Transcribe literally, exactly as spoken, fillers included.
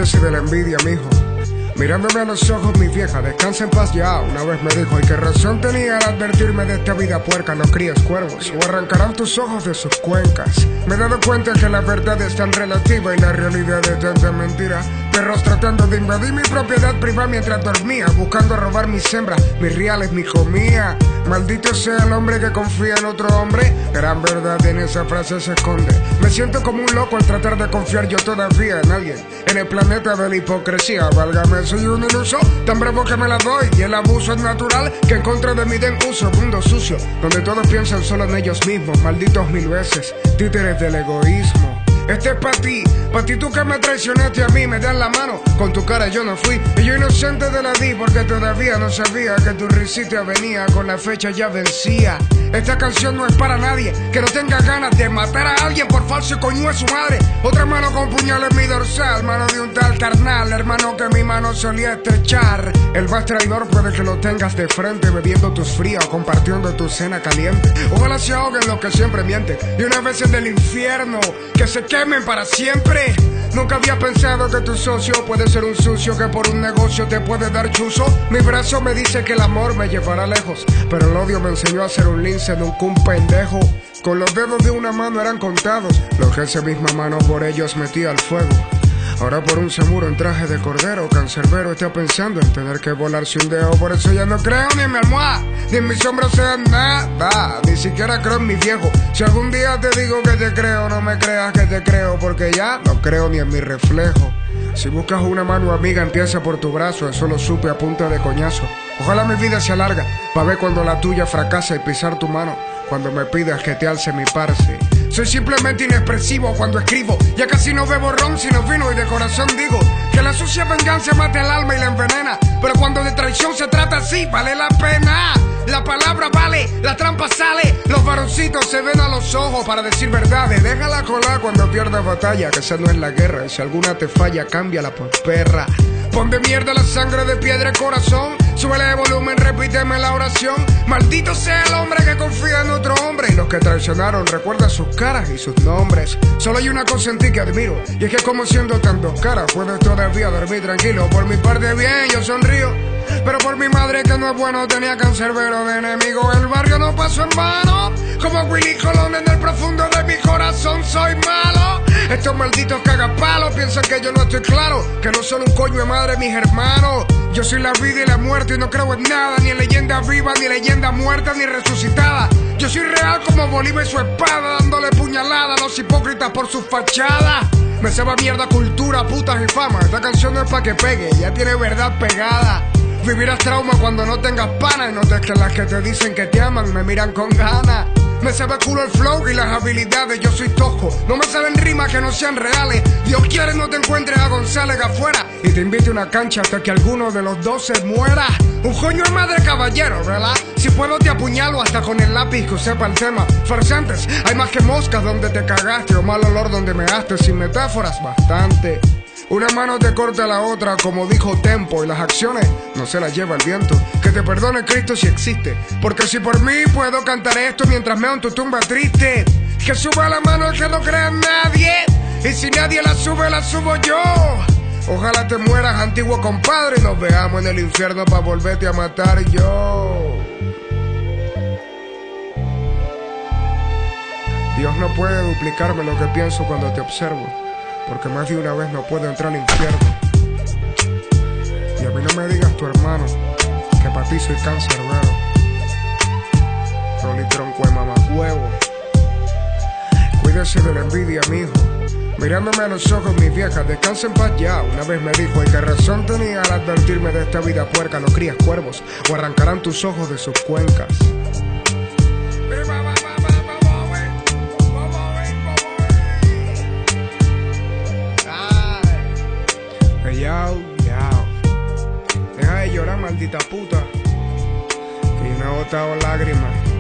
Cuídese de la envidia, mijo. Mirándome a los ojos, mi vieja, descansa en paz ya. Una vez me dijo, y qué razón tenía al advertirme de esta vida puerca, no críes cuervos, o arrancarán tus ojos de sus cuencas. Me he dado cuenta que la verdad es tan relativa y la realidad es tanta mentira. Perros tratando de invadir mi propiedad privada mientras dormía, buscando robar mis hembras, mis reales, mi comida. Maldito sea el hombre que confía en otro hombre. Gran verdad en esa frase se esconde. Me siento como un loco al tratar de confiar yo todavía en alguien. En el planeta de la hipocresía, válgame, soy un iluso, tan bravo que me la doy. Y el abuso es natural, que en contra de mí den uso. Mundo sucio, donde todos piensan solo en ellos mismos. Malditos mil veces, títeres del egoísmo. Este es pa' ti, pa' ti tú que me traicionaste a mí. Me das la mano, con tu cara yo no fui. Y yo inocente te la di porque todavía no sabía que tu risita venía con la fecha ya vencía. Esta canción no es para nadie que no tenga ganas de matar a alguien por falso y coño es su madre. Otra mano con puñal en mi dorsal, mano de un tal carnal, hermano que mi mano solía estrechar. El más traidor puede que lo tengas de frente, bebiendo tus frías o compartiendo tu cena caliente. Ojalá se ahoguen los que siempre mienten y una vez en el infierno que se quemen para siempre. Nunca había pensado que tu socio puede ser un sucio que por un negocio te puede dar chuzo. Mi brazo me dice que el amor me llevará lejos, pero el odio me enseñó a ser un lince, nunca un pendejo. Con los dedos de una mano eran contados los que esa misma mano por ellos metía al fuego. Ahora por un seguro en traje de cordero, cancerbero está pensando en tener que volarse un dedo. Por eso ya no creo ni en mi almohada, ni en mis hombros sea nada, ni siquiera creo en mi viejo. Si algún día te digo que te creo, no me creas que te creo, porque ya no creo ni en mi reflejo. Si buscas una mano amiga, empieza por tu brazo, eso lo supe a punta de coñazo. Ojalá mi vida se alarga, pa' ver cuando la tuya fracasa y pisar tu mano, cuando me pidas que te alce mi parce. Soy simplemente inexpresivo cuando escribo, ya casi no bebo ron sino vino y de corazón digo que la sucia venganza mata el alma y la envenena, pero cuando de traición se trata así, vale la pena. La palabra vale, la trampa sale, los varoncitos se ven a los ojos para decir verdades. Déjala colar cuando pierdas batalla, que esa no es la guerra, y si alguna te falla, cámbiala por perra. Pon de mierda la sangre de piedra el corazón, súbele de volumen, repíteme la oración. Maldito sea el hombre que confía en otro hombre, y los que traicionaron recuerda sus caras y sus nombres. Solo hay una cosa en ti que admiro, y es que como siendo tan dos caras puedes todavía dormir tranquilo. Por mi parte bien, yo sonrío, pero por mi madre que no es bueno tenía cancerbero de enemigo. El barrio no pasó en vano, como Willy Colón en el profundo de mi corazón soy malo. Estos malditos cagapalos piensan que yo no estoy claro, que no son un coño de madre mis hermanos. Yo soy la vida y la muerte y no creo en nada, ni en leyenda viva, ni leyenda muerta, ni resucitada. Yo soy real como Bolívar y su espada, dándole puñalada a los hipócritas por su fachada. Me sabe a mierda cultura, putas y fama. Esta canción no es pa' que pegue, ya tiene verdad pegada. Vivirás trauma cuando no tengas pana y notes que las que te dicen que te aman me miran con ganas. Me sabe culo el flow y las habilidades, yo soy tosco, no me salen rimas que no sean reales. Dios quiere no te encuentres a González afuera y te invite a una cancha hasta que alguno de los dos se muera. Un coño de madre caballero, ¿verdad? Si puedo te apuñalo hasta con el lápiz que sepa el tema. Farsantes, hay más que moscas donde te cagaste o mal olor donde me haste. Sin metáforas, bastante. Una mano te corta la otra, como dijo Tempo, y las acciones no se las lleva el viento. Que te perdone Cristo si existe, porque si por mí puedo cantar esto mientras meo en tu tumba triste. Que suba la mano el que no crea en nadie, y si nadie la sube, la subo yo. Ojalá te mueras, antiguo compadre, y nos veamos en el infierno para volverte a matar yo. Dios no puede duplicarme lo que pienso cuando te observo, porque más de una vez no puedo entrar al infierno. Y a mí no me digas tu hermano, que para ti soy cancerbero. Rolly tronco de mamahuevo. Cuídese de la envidia, mijo. Mirándome a los ojos, mis viejas, descansa en paz ya. Una vez me dijo, y qué razón tenía al advertirme de esta vida puerca, no crías cuervos, o arrancarán tus ojos de sus cuencas. Yao, yao. Deja de llorar, maldita puta, que yo no he botado lágrimas.